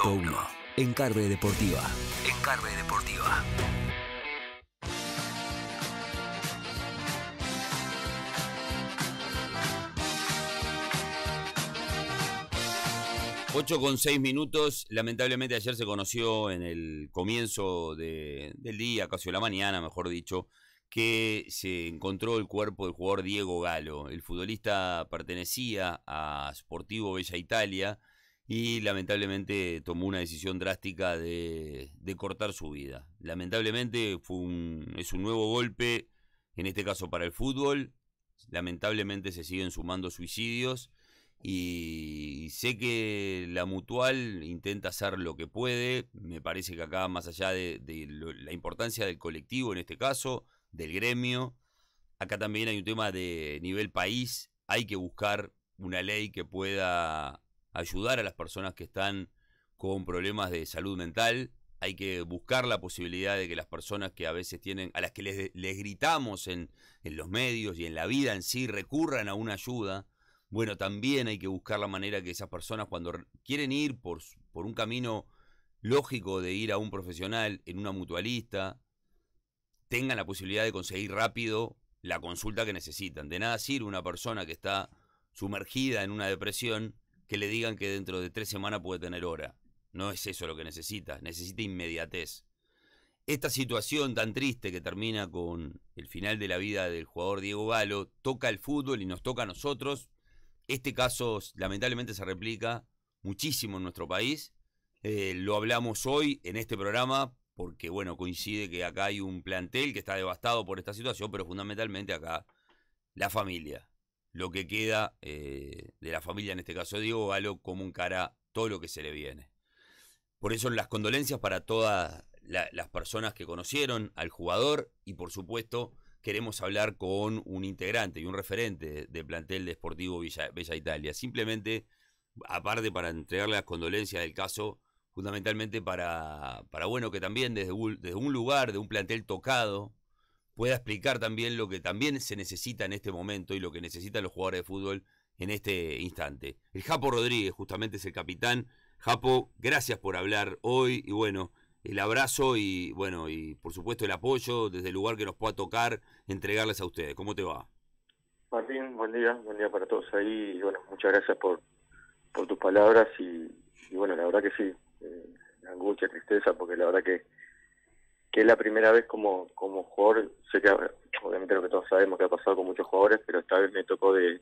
100.1 en Carve Deportiva. En Carve Deportiva. Ocho con 6 minutos. Lamentablemente ayer se conoció en el comienzo del día, casi de la mañana, mejor dicho, que se encontró el cuerpo del jugador Diego Galo. El futbolista pertenecía a Sportivo Bella Italia y lamentablemente tomó una decisión drástica de cortar su vida. Lamentablemente es un nuevo golpe, en este caso para el fútbol. Lamentablemente se siguen sumando suicidios. Y sé que la Mutual intenta hacer lo que puede. Me parece que acá, más allá de la importancia del colectivo en este caso, del gremio, acá también hay un tema de nivel país. Hay que buscar una ley que pueda ayudar a las personas que están con problemas de salud mental. Hay que buscar la posibilidad de que las personas que a veces tienen, a las que les gritamos en los medios y en la vida en sí, recurran a una ayuda. Bueno, también hay que buscar la manera que esas personas, cuando quieren ir por un camino lógico de ir a un profesional en una mutualista, tengan la posibilidad de conseguir rápido la consulta que necesitan. De nada sirve una persona que está sumergida en una depresión que le digan que dentro de 3 semanas puede tener hora. No es eso lo que necesita inmediatez. Esta situación tan triste que termina con el final de la vida del jugador Diego Galo toca el fútbol y nos toca a nosotros. Este caso lamentablemente se replica muchísimo en nuestro país. Lo hablamos hoy en este programa porque, bueno, coincide que acá hay un plantel que está devastado por esta situación, pero fundamentalmente acá la familia. Lo que queda de la familia, en este caso de Diego Galo, cómo encara todo lo que se le viene. Por eso las condolencias para todas las personas que conocieron al jugador y, por supuesto, queremos hablar con un integrante y un referente del plantel de Sportivo Bella Italia. Simplemente, aparte para entregarle las condolencias del caso, fundamentalmente para bueno, que también desde un lugar, de un plantel tocado, pueda explicar también lo que también se necesita en este momento y lo que necesitan los jugadores de fútbol en este instante. El Japo Rodríguez justamente es el capitán. Japo, gracias por hablar hoy y bueno, el abrazo y bueno, y por supuesto el apoyo desde el lugar que nos pueda tocar entregarles a ustedes. ¿Cómo te va? Martín, buen día para todos ahí y bueno, muchas gracias por tus palabras y bueno, la verdad que sí, angustia, tristeza, porque la verdad que es la primera vez como jugador. Sé que obviamente lo que todos sabemos que ha pasado con muchos jugadores, pero esta vez me tocó de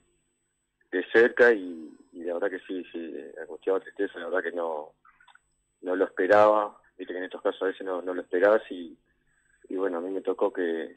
cerca y la verdad que sí, angustiaba, tristeza, la verdad que no lo esperaba. Viste que en estos casos a veces no lo esperabas y bueno, a mí me tocó que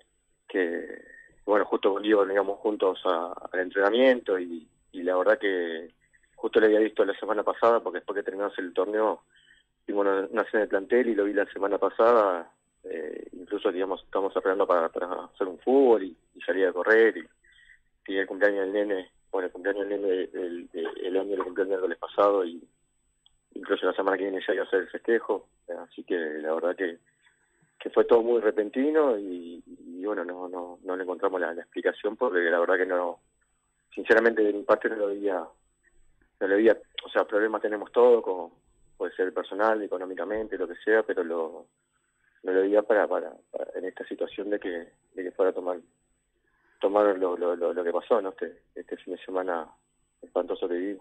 bueno, justo con Diego veníamos juntos al entrenamiento y la verdad que justo lo había visto la semana pasada, porque después que terminamos el torneo tuvimos una cena de plantel y lo vi la semana pasada. Incluso digamos estábamos arreglando para hacer un fútbol y salir a correr y tenía el cumpleaños del nene. Bueno, el cumpleaños del nene el año lo cumplió el miércoles pasado y incluso la semana que viene ya iba a hacer el festejo, así que la verdad que fue todo muy repentino y bueno, no le encontramos la explicación, porque la verdad que no, sinceramente de mi parte no lo veía, o sea, problemas tenemos todos, como puede ser personal, económicamente, lo que sea, pero no lo veía para en esta situación de que fuera a tomar lo que pasó, ¿no? Este fin de semana espantoso que viví.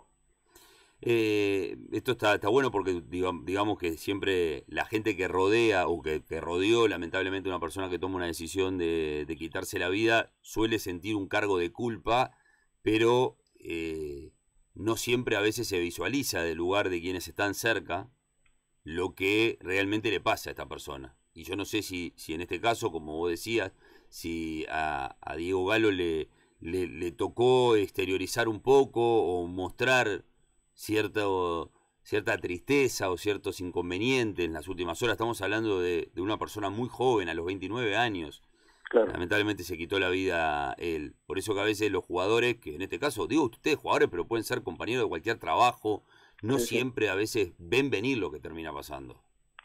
Esto está bueno porque digamos que siempre la gente que rodea o que rodeó lamentablemente a una persona que toma una decisión de quitarse la vida suele sentir un cargo de culpa, pero no siempre a veces se visualiza del lugar de quienes están cerca lo que realmente le pasa a esta persona. Y yo no sé si en este caso, como vos decías, si a Diego Galo le tocó exteriorizar un poco o mostrar cierta tristeza o ciertos inconvenientes en las últimas horas. Estamos hablando de una persona muy joven, a los 29 años. Claro. Lamentablemente se quitó la vida él. Por eso que a veces los jugadores, que en este caso, digo ustedes jugadores, pero pueden ser compañeros de cualquier trabajo, no Sí. siempre a veces ven venir lo que termina pasando.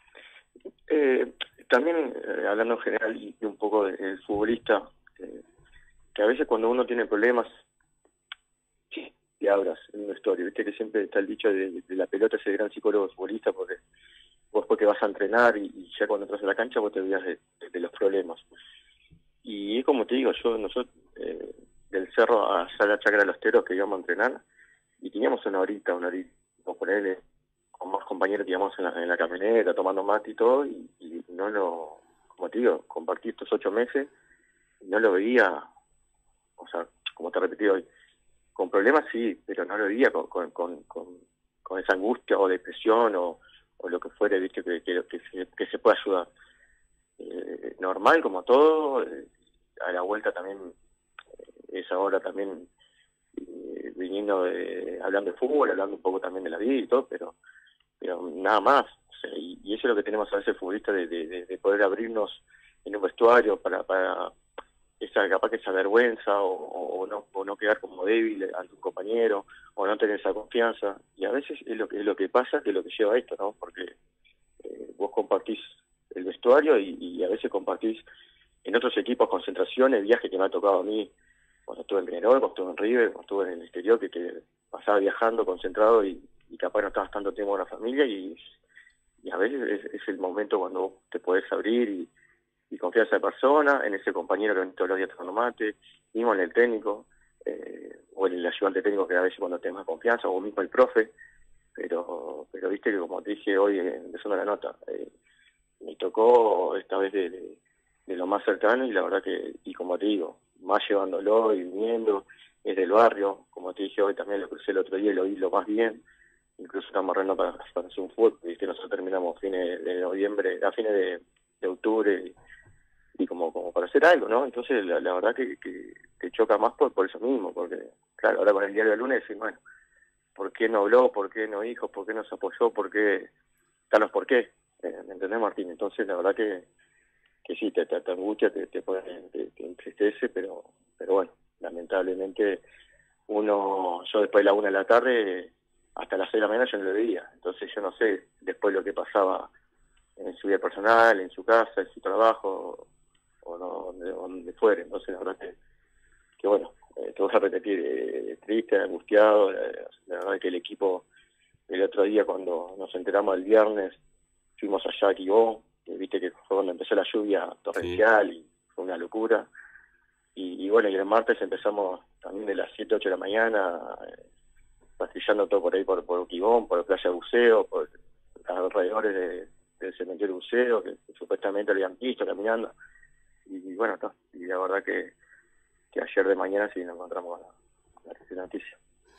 También, hablando en general y un poco del futbolista, que a veces cuando uno tiene problemas, sí, te abras en una historia. Viste que siempre está el dicho de la pelota es el gran psicólogo futbolista, porque vos porque vas a entrenar y ya cuando entras a la cancha vos te olvidás de los problemas. Y es como te digo, nosotros del cerro a la Chacra de los Teros que íbamos a entrenar, y teníamos una horita, como ponerle, con más compañeros que íbamos en la camioneta, tomando mate y todo, y no lo, como te digo, compartí estos 8 meses, y no lo veía, o sea, como te repetí hoy, con problemas sí, pero no lo veía con esa angustia o depresión o lo que fuera, viste, que se pueda ayudar. Normal como todo, a la vuelta también, es ahora también viniendo hablando de fútbol, hablando un poco también de la vida y todo, pero nada más. O sea, y eso es lo que tenemos a veces futbolistas, de poder abrirnos en un vestuario para capaz que esa vergüenza o no quedar como débil ante un compañero o no tener esa confianza. Y a veces es lo que pasa, que es lo que lleva a esto, ¿no? Porque vos compartís el vestuario y a veces compartís en otros equipos concentraciones, viajes que me ha tocado a mí cuando estuve en Peñarol, cuando estuve en River, cuando estuve en el exterior, que pasaba viajando concentrado y capaz no estabas tanto tiempo con la familia y a veces es el momento cuando vos te podés abrir y confiar en esa persona, en ese compañero que ven todos los días tomando mate, mismo en el técnico, o en el ayudante técnico que a veces cuando tenés más confianza, o mismo el profe, pero viste que como te dije hoy empezando la nota, me tocó esta vez de lo más cercano y la verdad que, y como te digo, más llevándolo y viniendo, es del barrio, como te dije hoy también lo crucé el otro día y lo vi lo más bien, incluso estamos arreglando para hacer un fútbol, viste, nosotros terminamos fines de noviembre, a fines de octubre y como para hacer algo, ¿no? Entonces la verdad que choca más por eso mismo, porque claro, ahora con el diario del lunes decís, bueno, ¿por qué no habló? ¿Por qué no dijo? ¿Por qué no se apoyó? ¿Por qué? Carlos, ¿por qué? ¿Me entendés, Martín? Entonces la verdad que sí, te angustia, te entristece, pero bueno, lamentablemente yo después de la 1 de la tarde hasta las 6 de la mañana yo no lo veía, entonces yo no sé después lo que pasaba en su vida personal, en su casa, en su trabajo, o no, donde fuere. Entonces la verdad que bueno, te voy a repetir, triste, angustiado, la verdad que el equipo el otro día cuando nos enteramos el viernes, fuimos allá a Quibón, viste que fue cuando empezó la lluvia torrencial, sí, y fue una locura, y bueno, y el martes empezamos también de las 7, 8 de la mañana, patrillando todo por ahí, por Quibón, por la playa de buceo, por los alrededores del cementerio buceo, que supuestamente lo habían visto caminando, y bueno, y la verdad que ayer de mañana sí nos encontramos la triste noticia.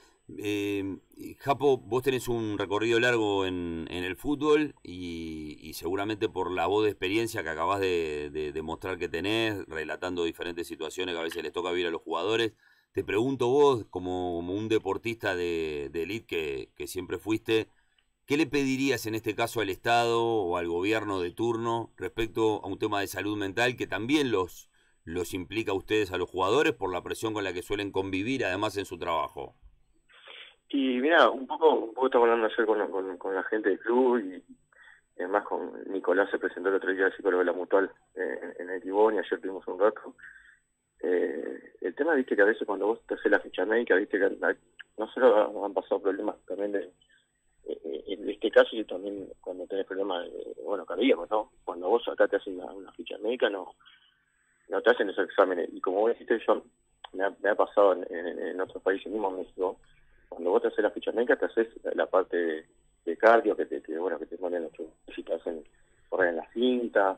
Japo, vos tenés un recorrido largo en el fútbol y seguramente por la voz de experiencia que acabás de mostrar que tenés, relatando diferentes situaciones que a veces les toca vivir a los jugadores, te pregunto vos, como un deportista de elite que siempre fuiste, ¿qué le pedirías en este caso al Estado o al gobierno de turno respecto a un tema de salud mental que también los implica a ustedes, a los jugadores, por la presión con la que suelen convivir además en su trabajo? Y mira, un poco estamos hablando ayer con la gente del club y además con Nicolás se presentó el otro día el psicólogo de la Mutual en el Tibón y ayer tuvimos un rato. El tema, viste, que a veces cuando vos te haces la ficha médica, viste que no solo han pasado problemas también en este caso y también cuando tenés problemas, bueno, cardíacos, ¿no? Cuando vos acá te hacen una ficha médica, no te hacen esos exámenes. Y como vos dijiste, me ha pasado en otros países, mismo en México, cuando vos te haces la ficha médica, te haces la parte de cardio, que te ponen si te hacen correr en la cinta,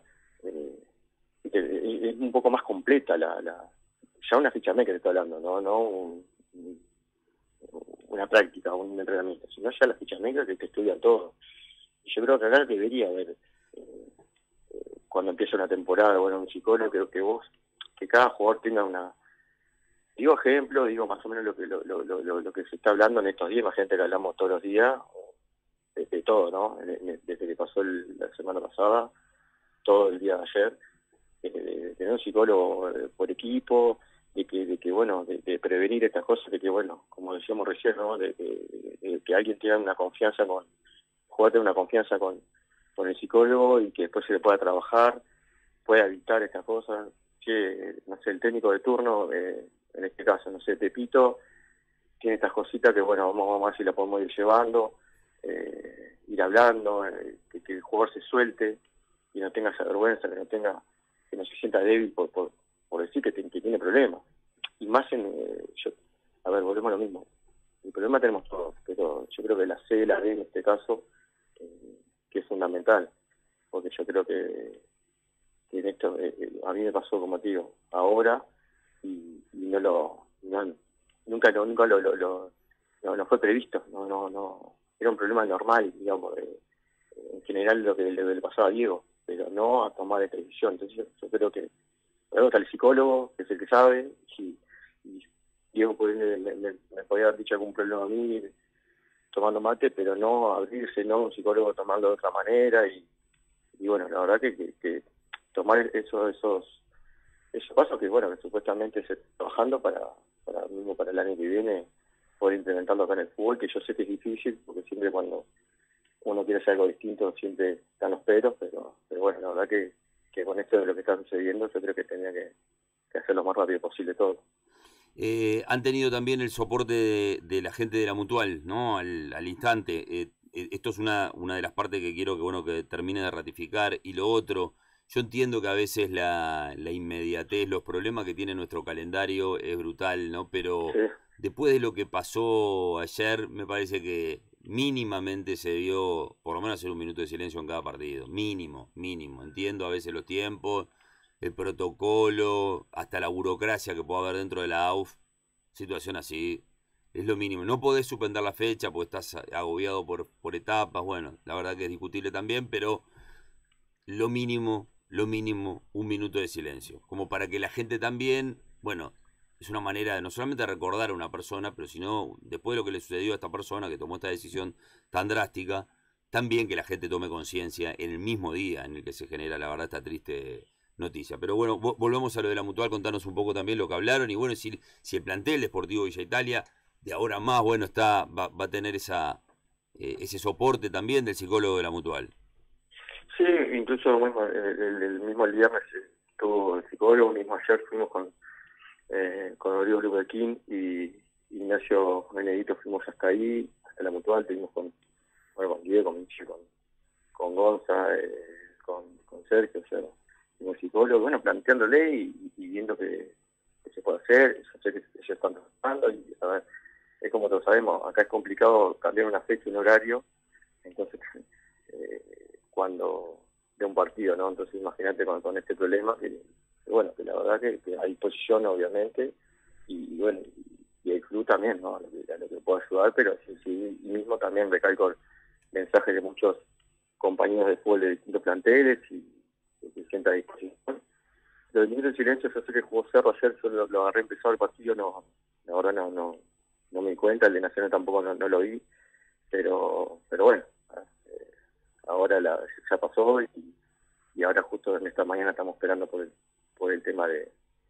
es un poco más completa ya una ficha médica te estoy hablando, no una práctica, un entrenamiento, sino ya la ficha médica que te estudian todo. Y yo creo que acá debería haber, cuando empieza una temporada, bueno, un psicólogo, creo que cada jugador tenga digo ejemplo, digo más o menos lo que se está hablando en estos días, imagínate que hablamos todos los días, de todo, ¿no? Desde que pasó la semana pasada, todo el día de ayer, de tener un psicólogo por equipo, de que bueno, de prevenir estas cosas, de que bueno, como decíamos recién, ¿no? De que alguien tenga una confianza jugador una confianza con el psicólogo y que después se le pueda trabajar, pueda evitar estas cosas, que no sé, el técnico de turno, en este caso, no sé, Pepito, tiene estas cositas que, bueno, vamos a ver si la podemos ir llevando, ir hablando, que el jugador se suelte y no tenga esa vergüenza, que no se sienta débil por decir que tiene problemas. Y más a ver, volvemos a lo mismo. El problema tenemos todos, pero yo creo que la C, la D en este caso, que es fundamental, porque yo creo que en esto, a mí me pasó, como te digo, ahora, y nunca no fue previsto, no, era un problema normal, digamos, en general lo que le pasaba a Diego, pero no a tomar esta decisión. Entonces yo creo que luego está el psicólogo, que es el que sabe, y Diego me podía haber dicho algún problema a mí tomando mate, pero no abrirse, no un psicólogo tomando de otra manera, y bueno, la verdad que tomar esos pasos que, bueno, que supuestamente se está trabajando para el año que viene, poder implementarlo acá en el fútbol, que yo sé que es difícil, porque siempre cuando uno quiere hacer algo distinto, siempre están los peros, pero bueno, la verdad que con esto de lo que está sucediendo, yo creo que tenía que hacer lo más rápido posible todo. Han tenido también el soporte de la gente de la Mutual, ¿no? Al instante. Esto es una de las partes que quiero que termine de ratificar. Y lo otro, yo entiendo que a veces la inmediatez, los problemas que tiene nuestro calendario es brutal, ¿no? Pero Sí. después de lo que pasó ayer, me parece que mínimamente se debió, por lo menos, hacer un minuto de silencio en cada partido. Mínimo. Entiendo a veces los tiempos, el protocolo, hasta la burocracia que puede haber dentro de la AUF. Situación así, es lo mínimo. No podés suspender la fecha porque estás agobiado por etapas. Bueno, la verdad que es discutible también, pero lo mínimo, un minuto de silencio. Como para que la gente también, bueno, es una manera de no solamente recordar a una persona, pero sino, después de lo que le sucedió a esta persona que tomó esta decisión tan drástica, también que la gente tome conciencia en el mismo día en el que se genera, la verdad, esta triste noticia. Pero bueno, volvemos a lo de la Mutual, contanos un poco también lo que hablaron y bueno, si el plantel Deportivo Villa Italia de ahora más, bueno, va a tener ese soporte también del psicólogo de la Mutual. Sí, incluso bueno, el mismo el viernes estuvo el psicólogo, mismo ayer fuimos con Rodrigo Lubequín y Ignacio Benedito, fuimos hasta ahí, hasta la Mutual, estuvimos con Diego, con Michi, con Gonza, con Sergio, o sea, como psicólogo, bueno, planteándole y viendo que se puede hacer. Yo sé que ellos están trabajando y, a ver, es como todos sabemos, acá es complicado cambiar una fecha, un horario, entonces, cuando de un partido, ¿no? Entonces, imagínate con este problema, que bueno, que la verdad que hay posición, obviamente, y bueno, y el club también, ¿no? A lo que puedo ayudar, pero sí mismo también recalco mensajes de muchos compañeros de fútbol de distintos planteles y que se sienta a disposición. Lo del minuto de silencio, yo sé que jugó Cerro ayer, yo lo agarré empezado el partido, la verdad no me di cuenta, el de Nacional tampoco no lo vi, pero bueno, ahora ya pasó y ahora justo en esta mañana estamos esperando por el tema del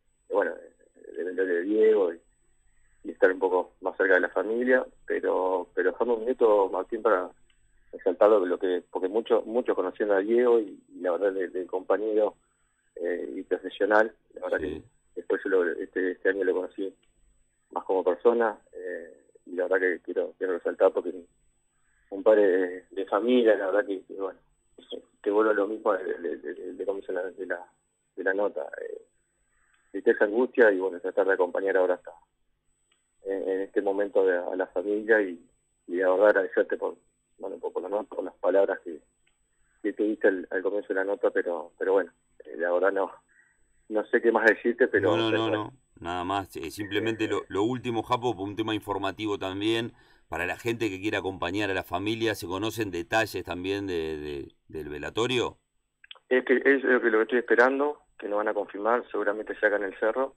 velorio de Diego y estar un poco más cerca de la familia, pero dejando un minuto, Martín, para resaltar porque muchos conociendo a Diego y la verdad del compañero y profesional, la verdad Sí. que después yo este año lo conocí más como persona, y la verdad que quiero resaltar porque un padre de familia, la verdad que bueno, te vuelvo a lo mismo de comienzo de la nota, tristeza, angustia y bueno, tratar de acompañar ahora hasta en este momento a la familia y la verdad agradecerte por la nota, por las palabras que te diste al comienzo de la nota, pero bueno, la verdad no sé qué más decirte, pero No, nada más. Simplemente lo último, Japo, por un tema informativo también, para la gente que quiera acompañar a la familia, ¿se conocen detalles también del velatorio? es lo que estoy esperando, que nos van a confirmar, seguramente se haga en el cerro,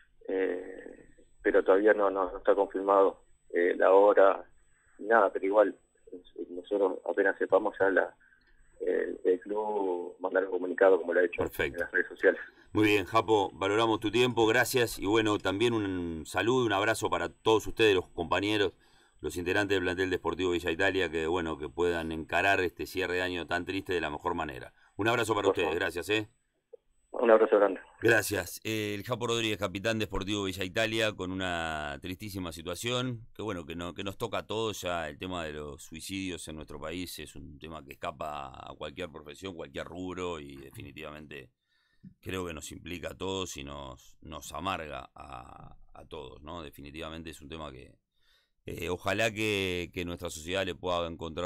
pero todavía no está confirmado la hora ni nada, pero igual nosotros apenas sepamos ya el club mandar un comunicado como lo ha hecho Perfecto. en las redes sociales. Muy bien, Japo, valoramos tu tiempo, gracias. Y bueno, también un saludo, un abrazo para todos ustedes, los compañeros, los integrantes del plantel Deportivo Villa Italia, que bueno, que puedan encarar este cierre de año tan triste de la mejor manera. Un abrazo para Por ustedes, favor. gracias. Un abrazo grande. Gracias. El Japo Rodríguez, capitán de Sportivo Villa Italia, con una tristísima situación, que bueno, que nos toca a todos. Ya el tema de los suicidios en nuestro país es un tema que escapa a cualquier profesión, cualquier rubro, y definitivamente creo que nos implica a todos y nos amarga a todos, ¿no? Definitivamente es un tema que ojalá que nuestra sociedad le pueda encontrar